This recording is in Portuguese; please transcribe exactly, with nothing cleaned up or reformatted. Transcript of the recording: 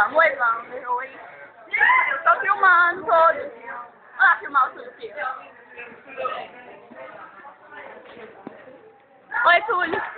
filmando, oi, Wander, oi. Eu tô filmando todos. Olha lá, filmar o Túlio aqui. Oi, Túlio.